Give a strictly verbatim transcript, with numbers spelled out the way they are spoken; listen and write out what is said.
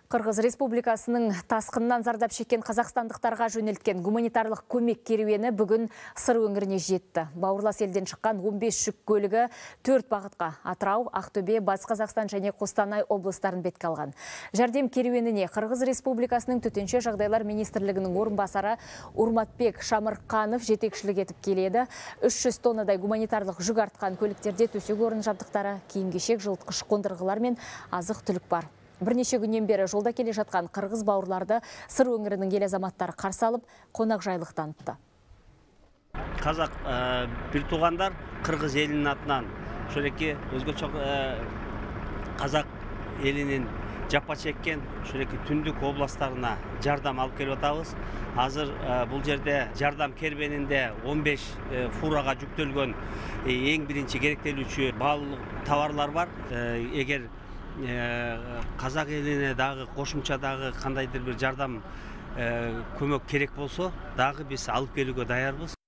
Қырғыз Республикасының тасқыннан зардап шеккен қазақстандықтарға жөнелткен гуманитарлық көмек керуені бүгін Сыр өңіріне жетті. Бауырлас елден шыққан он бес жүк көлігі төрт бағытқа Атырау, Ақтөбе, Батыс Қазақстан және Қостанай облыстарын бетке алған. Жәрдем керуеніне Қырғыз Республикасының төтенше жағдайлар министрлігінің орынбасары Урматбек Шамырқанов жетекшілік етіп келеді. үш жүз тоннадай гуманитарлық жүк артқан көліктерде төсек орын жабдықтары, киім-кешек, жылытқыш қондырғылар мен азық-түлік бар. Бірнеше күннен бері жолда келе жатқан қырғыз бауырларды Сыр өңірінің ел азаматтары қарсы алып, қонақжайлық танытты. Қазақ бір туғандар қырғыз елінің атынан шөреке өзгөчө қазақ елінің жапа чеккен шөреке түндік областарына жардам алып келіп атабыз. Азыр бұл жерде жардам кербенінде он беш фураға жүктелген ең бірінші керектелүүчү баалуу товарлар бар. Егер қазақ еліне дағы қошымша дағы қандайдыр бір жардам көмек керек болса, дағы біз алып келуге даярбыз.